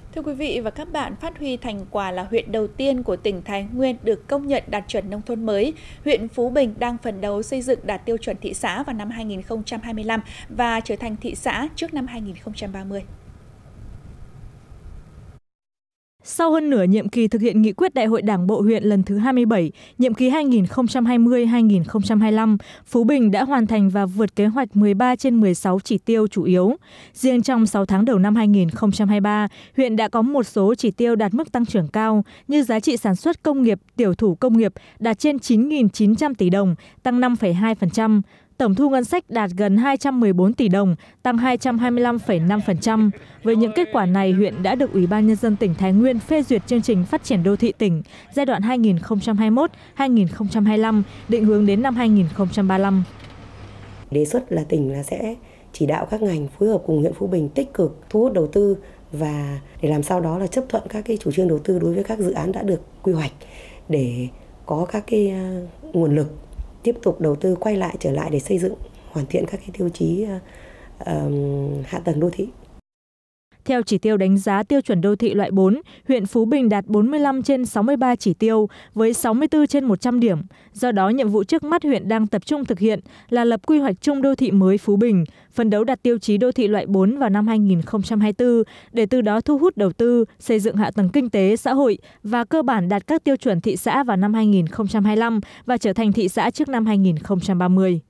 Thưa quý vị và các bạn, phát huy thành quả là huyện đầu tiên của tỉnh Thái Nguyên được công nhận đạt chuẩn nông thôn mới, huyện Phú Bình đang phấn đấu xây dựng đạt tiêu chuẩn thị xã vào năm 2025 và trở thành thị xã trước năm 2030. Sau hơn nửa nhiệm kỳ thực hiện nghị quyết Đại hội Đảng bộ huyện lần thứ 27, nhiệm kỳ 2020-2025, Phú Bình đã hoàn thành và vượt kế hoạch 13 trên 16 chỉ tiêu chủ yếu. Riêng trong 6 tháng đầu năm 2023, huyện đã có một số chỉ tiêu đạt mức tăng trưởng cao như giá trị sản xuất công nghiệp, tiểu thủ công nghiệp đạt trên 9.900 tỷ đồng, tăng 5,2%. Tổng thu ngân sách đạt gần 214 tỷ đồng, tăng 225,5%. Với những kết quả này, huyện đã được Ủy ban Nhân dân tỉnh Thái Nguyên phê duyệt chương trình phát triển đô thị tỉnh giai đoạn 2021-2025, định hướng đến năm 2035. Đề xuất là tỉnh sẽ chỉ đạo các ngành phối hợp cùng huyện Phú Bình tích cực thu hút đầu tư và để làm sao đó là chấp thuận các cái chủ trương đầu tư đối với các dự án đã được quy hoạch để có các cái nguồn lực tiếp tục đầu tư quay lại trở lại để xây dựng hoàn thiện các cái tiêu chí hạ tầng đô thị. Theo chỉ tiêu đánh giá tiêu chuẩn đô thị loại 4, huyện Phú Bình đạt 45 trên 63 chỉ tiêu với 64 trên 100 điểm. Do đó, nhiệm vụ trước mắt huyện đang tập trung thực hiện là lập quy hoạch chung đô thị mới Phú Bình, phấn đấu đạt tiêu chí đô thị loại 4 vào năm 2024 để từ đó thu hút đầu tư, xây dựng hạ tầng kinh tế, xã hội và cơ bản đạt các tiêu chuẩn thị xã vào năm 2025 và trở thành thị xã trước năm 2030.